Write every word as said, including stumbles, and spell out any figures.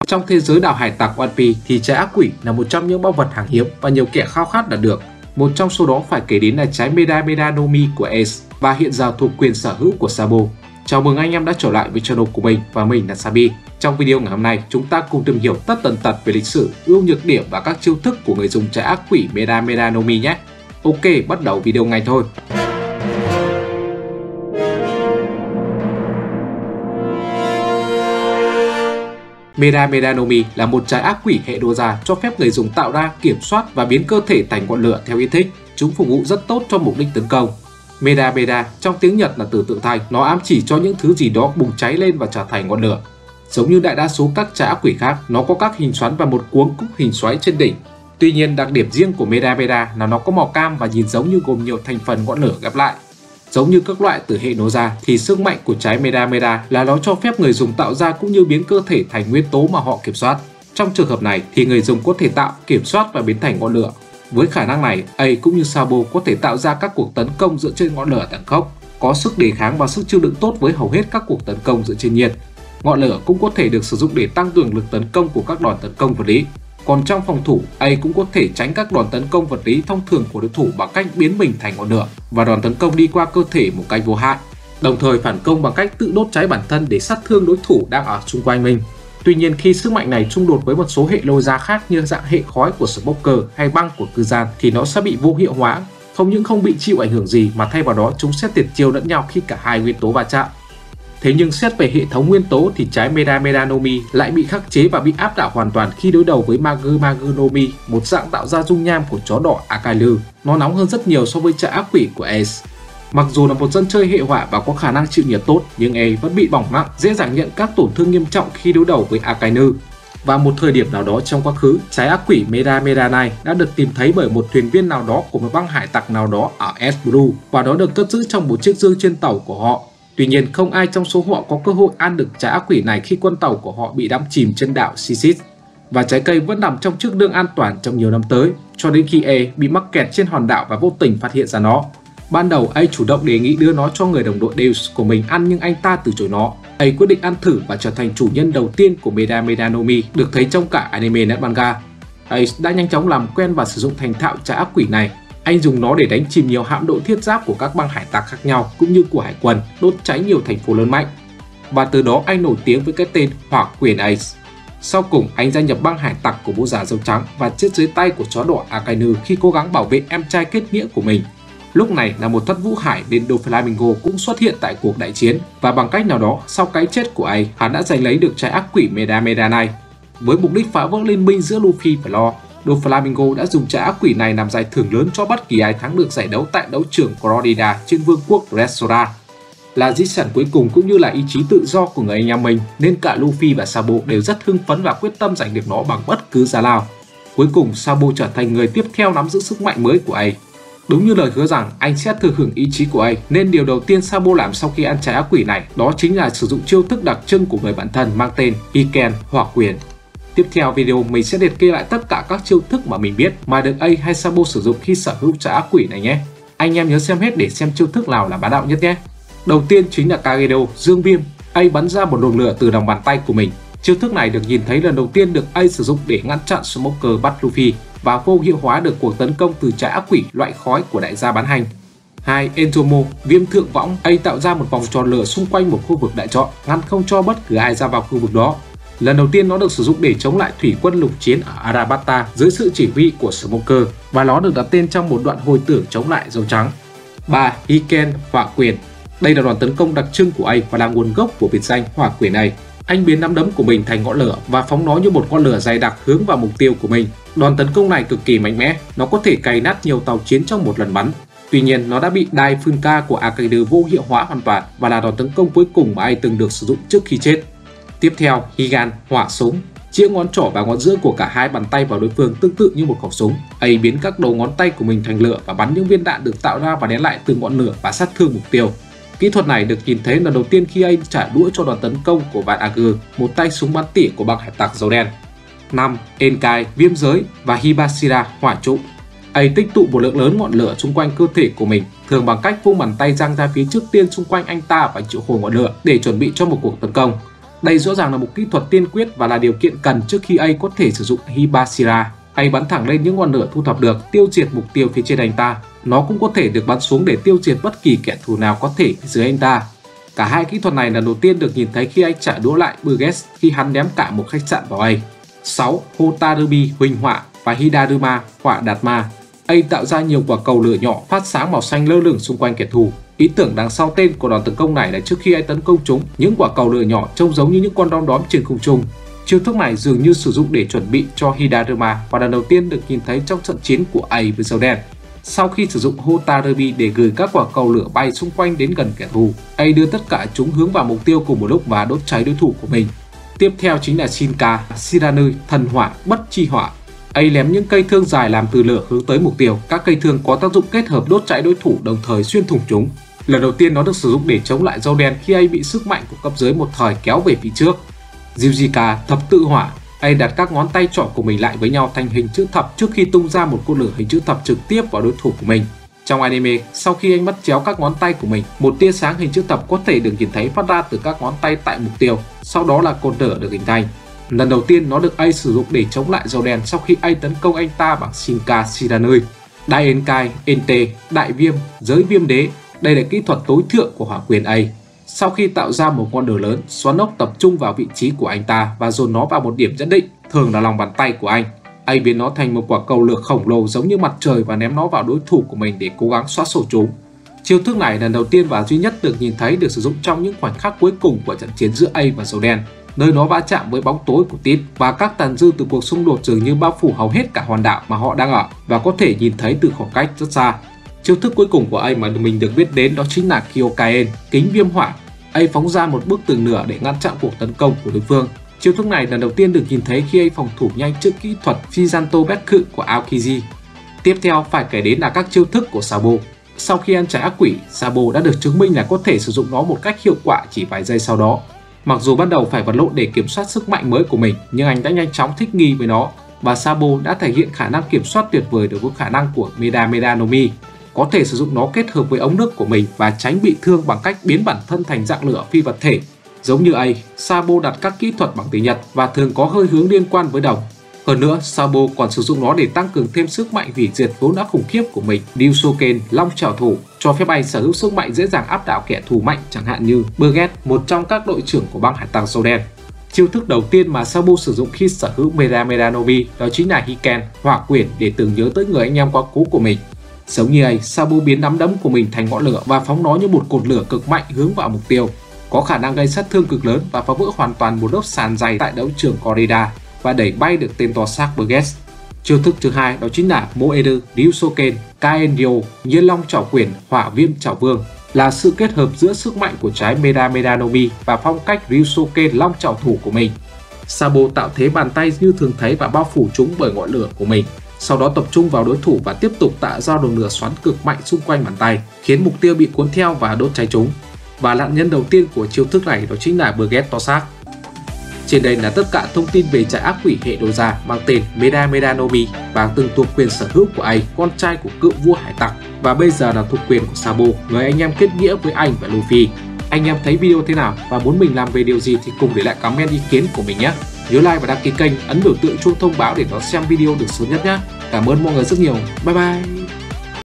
Trong thế giới đảo hải tặc One Piece thì trái ác quỷ là một trong những báu vật hàng hiếm và nhiều kẻ khao khát đạt được. Một trong số đó phải kể đến là trái Meda Meda no Mi của Ace và hiện giờ thuộc quyền sở hữu của Sabo. Chào mừng anh em đã trở lại với channel của mình và mình là Sabi. Trong video ngày hôm nay, chúng ta cùng tìm hiểu tất tần tật về lịch sử, ưu nhược điểm và các chiêu thức của người dùng trái ác quỷ Meda Meda no Mi nhé. Ok, bắt đầu video ngay thôi. Meda Meda no Mi là một trái ác quỷ hệ Doja cho phép người dùng tạo ra, kiểm soát và biến cơ thể thành ngọn lửa theo ý thích. Chúng phục vụ rất tốt cho mục đích tấn công. Meda Meda trong tiếng Nhật là từ tượng thành, nó ám chỉ cho những thứ gì đó bùng cháy lên và trở thành ngọn lửa. Giống như đại đa số các trái ác quỷ khác, nó có các hình xoắn và một cuống cúc hình xoáy trên đỉnh. Tuy nhiên, đặc điểm riêng của Meda Meda là nó có màu cam và nhìn giống như gồm nhiều thành phần ngọn lửa ghép lại. Giống như các loại từ hệ Noza thì sức mạnh của trái Meda Meda là nó cho phép người dùng tạo ra cũng như biến cơ thể thành nguyên tố mà họ kiểm soát. Trong trường hợp này thì người dùng có thể tạo, kiểm soát và biến thành ngọn lửa. Với khả năng này, A cũng như Sabo có thể tạo ra các cuộc tấn công dựa trên ngọn lửa tàn khốc, có sức đề kháng và sức chịu đựng tốt với hầu hết các cuộc tấn công dựa trên nhiệt. Ngọn lửa cũng có thể được sử dụng để tăng cường lực tấn công của các đòn tấn công vật lý. Còn trong phòng thủ, A cũng có thể tránh các đòn tấn công vật lý thông thường của đối thủ bằng cách biến mình thành ngọn lửa và đòn tấn công đi qua cơ thể một cách vô hại, đồng thời phản công bằng cách tự đốt cháy bản thân để sát thương đối thủ đang ở xung quanh mình. Tuy nhiên, khi sức mạnh này xung đột với một số hệ Noza khác như dạng hệ khói của Smoker hay băng của Cư Gian thì nó sẽ bị vô hiệu hóa, không những không bị chịu ảnh hưởng gì mà thay vào đó chúng sẽ tuyệt chiêu lẫn nhau khi cả hai nguyên tố va chạm. Thế nhưng xét về hệ thống nguyên tố thì trái Meda Meda no Mi lại bị khắc chế và bị áp đảo hoàn toàn khi đối đầu với Magu Magu no Mi, một dạng tạo ra dung nham của chó đỏ Akailu. Nó nóng hơn rất nhiều so với trái ác quỷ của Ace. Mặc dù là một dân chơi hệ hỏa và có khả năng chịu nhiệt tốt, nhưng A vẫn bị bỏng nặng, dễ dàng nhận các tổn thương nghiêm trọng khi đối đầu với Akainu. Và một thời điểm nào đó trong quá khứ, trái ác quỷ Meda Meda này đã được tìm thấy bởi một thuyền viên nào đó của một băng hải tặc nào đó ở S-Blue và nó được cất giữ trong một chiếc dương trên tàu của họ. Tuy nhiên, không ai trong số họ có cơ hội ăn được trái ác quỷ này khi con tàu của họ bị đắm chìm trên đảo Sisis. Và trái cây vẫn nằm trong chiếc đương an toàn trong nhiều năm tới, cho đến khi A bị mắc kẹt trên hòn đảo và vô tình phát hiện ra nó. Ban đầu A chủ động đề nghị đưa nó cho người đồng đội Deus của mình ăn nhưng anh ta từ chối nó. A quyết định ăn thử và trở thành chủ nhân đầu tiên của Meda Meda no Mi được thấy trong cả anime lẫn manga. Ace đã nhanh chóng làm quen và sử dụng thành thạo trái ác quỷ này. Anh dùng nó để đánh chìm nhiều hạm đội thiết giáp của các băng hải tặc khác nhau cũng như của hải quân, đốt cháy nhiều thành phố lớn mạnh. Và từ đó anh nổi tiếng với cái tên Hỏa Quyền Ace. Sau cùng, anh gia nhập băng hải tặc của bố già dâu trắng và chết dưới tay của chó đỏ Akainu khi cố gắng bảo vệ em trai kết nghĩa của mình. Lúc này là một thất vũ hải nên Doflamingo cũng xuất hiện tại cuộc đại chiến và bằng cách nào đó sau cái chết của A, hắn đã giành lấy được trái ác quỷ Meda Meda này. Với mục đích phá vỡ liên minh giữa Luffy và Law, Doflamingo đã dùng trái ác quỷ này làm giải thưởng lớn cho bất kỳ ai thắng được giải đấu tại đấu trường Florida trên vương quốc Dressrosa. Là di sản cuối cùng cũng như là ý chí tự do của người anh em mình nên cả Luffy và Sabo đều rất hưng phấn và quyết tâm giành được nó bằng bất cứ giá nào. Cuối cùng Sabo trở thành người tiếp theo nắm giữ sức mạnh mới của A. Đúng như lời hứa rằng anh sẽ thừa hưởng ý chí của A, nên điều đầu tiên Sabo làm sau khi ăn trái ác quỷ này đó chính là sử dụng chiêu thức đặc trưng của người bạn thân mang tên Iken Hỏa Quyền. Tiếp theo video mình sẽ liệt kê lại tất cả các chiêu thức mà mình biết mà được A hay Sabo sử dụng khi sở hữu trái ác quỷ này nhé. Anh em nhớ xem hết để xem chiêu thức nào là bá đạo nhất nhé. Đầu tiên chính là Kagedo Dương Viêm. A bắn ra một luồng lửa từ lòng bàn tay của mình. Chiêu thức này được nhìn thấy lần đầu tiên được A sử dụng để ngăn chặn Smoker bắt Luffy và vô hiệu hóa được cuộc tấn công từ trái ác quỷ loại khói của đại gia bán hành. hai. Entomo Viêm Thượng Võng. A tạo ra một vòng tròn lửa xung quanh một khu vực đại chọn, ngăn không cho bất cứ ai ra vào khu vực đó. Lần đầu tiên nó được sử dụng để chống lại thủy quân lục chiến ở Arabasta dưới sự chỉ huy của Smoker và nó được đặt tên trong một đoạn hồi tưởng chống lại dâu trắng. ba. Iken Hỏa Quyền. Đây là đòn tấn công đặc trưng của A và là nguồn gốc của biệt danh Hỏa Quyền này. Anh biến nắm đấm của mình thành ngọn lửa và phóng nó như một ngọn lửa dày đặc hướng vào mục tiêu của mình. Đòn tấn công này cực kỳ mạnh mẽ, nó có thể cày nát nhiều tàu chiến trong một lần bắn. Tuy nhiên, nó đã bị Dai Funka của Akaido vô hiệu hóa hoàn toàn và là đòn tấn công cuối cùng mà A từng được sử dụng trước khi chết. Tiếp theo, Higan Hỏa Súng. Chĩa ngón trỏ và ngón giữa của cả hai bàn tay vào đối phương tương tự như một khẩu súng. A biến các đầu ngón tay của mình thành lửa và bắn những viên đạn được tạo ra và nén lại từ ngọn lửa và sát thương mục tiêu. Kỹ thuật này được nhìn thấy lần đầu tiên khi A trả đũa cho đòn tấn công của Van Ager, một tay súng bắn tỉa của băng hải tặc dầu đen. năm. Enkai Viêm Giới và Hibashira Hỏa Trụ. A tích tụ một lượng lớn ngọn lửa xung quanh cơ thể của mình, thường bằng cách vung bàn tay giang ra phía trước tiên xung quanh anh ta và triệu hồi ngọn lửa để chuẩn bị cho một cuộc tấn công. Đây rõ ràng là một kỹ thuật tiên quyết và là điều kiện cần trước khi A có thể sử dụng Hibashira. A bắn thẳng lên những ngọn lửa thu thập được, tiêu diệt mục tiêu phía trên anh ta. Nó cũng có thể được bắn xuống để tiêu diệt bất kỳ kẻ thù nào có thể dưới anh ta. Cả hai kỹ thuật này lần đầu tiên được nhìn thấy khi anh trả đũa lại Burgess khi hắn ném cả một khách sạn vào A. sáu. Hotarubi huỳnh họa và Hidaruma họa đạt ma. A tạo ra nhiều quả cầu lửa nhỏ phát sáng màu xanh lơ lửng xung quanh kẻ thù. Ý tưởng đằng sau tên của đòn tấn công này là trước khi A tấn công chúng, những quả cầu lửa nhỏ trông giống như những con đom đóm trên không trung. Chiêu thức này dường như sử dụng để chuẩn bị cho Hidaruma và lần đầu tiên được nhìn thấy trong trận chiến của A với Dâu Đen. Sau khi sử dụng Hotarubi để gửi các quả cầu lửa bay xung quanh đến gần kẻ thù, A đưa tất cả chúng hướng vào mục tiêu cùng một lúc và đốt cháy đối thủ của mình. Tiếp theo chính là Shinka Shiranui thần hỏa bất chi hỏa. A ném những cây thương dài làm từ lửa hướng tới mục tiêu. Các cây thương có tác dụng kết hợp đốt cháy đối thủ đồng thời xuyên thủng chúng. Lần đầu tiên nó được sử dụng để chống lại Dâu Đen khi A bị sức mạnh của cấp dưới một thời kéo về phía trước. Yujika thập tự hỏa. A đặt các ngón tay trỏ của mình lại với nhau thành hình chữ thập trước khi tung ra một cột lửa hình chữ thập trực tiếp vào đối thủ của mình. Trong anime, sau khi anh bắt chéo các ngón tay của mình, một tia sáng hình chữ thập có thể được nhìn thấy phát ra từ các ngón tay tại mục tiêu, sau đó là cột lửa được hình thành. Lần đầu tiên nó được A sử dụng để chống lại Dâu Đen sau khi A tấn công anh ta bằng Shinka Shiranui. Daenkai Ente, đại viêm, giới viêm đế. Đây là kỹ thuật tối thượng của hỏa quyền A. Sau khi tạo ra một ngọn lửa lớn, xoắn ốc tập trung vào vị trí của anh ta và dồn nó vào một điểm nhất định, thường là lòng bàn tay của anh. A biến nó thành một quả cầu lửa khổng lồ giống như mặt trời và ném nó vào đối thủ của mình để cố gắng xóa sổ chúng. Chiêu thức này lần đầu tiên và duy nhất được nhìn thấy được sử dụng trong những khoảnh khắc cuối cùng của trận chiến giữa A và Dâu Đen, nơi nó va chạm với bóng tối của Tít và các tàn dư từ cuộc xung đột dường như bao phủ hầu hết cả hòn đảo mà họ đang ở và có thể nhìn thấy từ khoảng cách rất xa. Chiêu thức cuối cùng của A mà mình được biết đến đó chính là Kyokaen, kính viêm hỏa. A phóng ra một bức tường lửa để ngăn chặn cuộc tấn công của đối phương. Chiêu thức này lần đầu tiên được nhìn thấy khi A phòng thủ nhanh trước kỹ thuật Fijanto Bekku của Aokiji. Tiếp theo phải kể đến là các chiêu thức của Sabo. Sau khi ăn trái ác quỷ, Sabo đã được chứng minh là có thể sử dụng nó một cách hiệu quả chỉ vài giây sau đó. Mặc dù ban đầu phải vật lộn để kiểm soát sức mạnh mới của mình, nhưng anh đã nhanh chóng thích nghi với nó và Sabo đã thể hiện khả năng kiểm soát tuyệt vời đối với khả năng của Meda Meda no Mi. Có thể sử dụng nó kết hợp với ống nước của mình và tránh bị thương bằng cách biến bản thân thành dạng lửa phi vật thể. Giống như A, Sabo đặt các kỹ thuật bằng tiếng Nhật và thường có hơi hướng liên quan với đồng. Hơn nữa, Sabo còn sử dụng nó để tăng cường thêm sức mạnh hủy diệt vốn đã khủng khiếp của mình. Ryusoken, long trảo thủ, cho phép A sở hữu sức mạnh dễ dàng áp đảo kẻ thù mạnh, chẳng hạn như Burgess, một trong các đội trưởng của băng hải tặc Dâu Đen. Chiêu thức đầu tiên mà Sabo sử dụng khi sở hữu Meda Meda no Mi đó chính là Hiken, hỏa quyển, để tưởng nhớ tới người anh em quá cố của mình. Giống như A, Sabo biến nắm đấm của mình thành ngọn lửa và phóng nó như một cột lửa cực mạnh hướng vào mục tiêu, có khả năng gây sát thương cực lớn và phá vỡ hoàn toàn một lớp sàn dày tại đấu trường Corrida và đẩy bay được tên to xác Burgess. Chiêu thức thứ hai đó chính là Moeru Ryusoken Kaenryo, Nhiên Long Trảo Quyển, Hỏa Viêm Trảo Vương, là sự kết hợp giữa sức mạnh của trái Meda Meda no Mi và phong cách Ryusoken Long Trảo Thủ của mình. Sabo tạo thế bàn tay như thường thấy và bao phủ chúng bởi ngọn lửa của mình. Sau đó tập trung vào đối thủ và tiếp tục tạo ra đường lửa xoắn cực mạnh xung quanh bàn tay, khiến mục tiêu bị cuốn theo và đốt cháy chúng. Và nạn nhân đầu tiên của chiêu thức này đó chính là Burgess to xác. Trên đây là tất cả thông tin về trại ác quỷ hệ đồ già mang tên Meda Meda no Mi và từng thuộc quyền sở hữu của A, con trai của cựu vua hải tặc, và bây giờ là thuộc quyền của Sabo, người anh em kết nghĩa với anh và Luffy. Anh em thấy video thế nào và muốn mình làm về điều gì thì cùng để lại comment ý kiến của mình nhé. Nhớ like và đăng ký kênh, ấn biểu tượng chuông thông báo để đón xem video được sớm nhất nhé. Cảm ơn mọi người rất nhiều. Bye bye.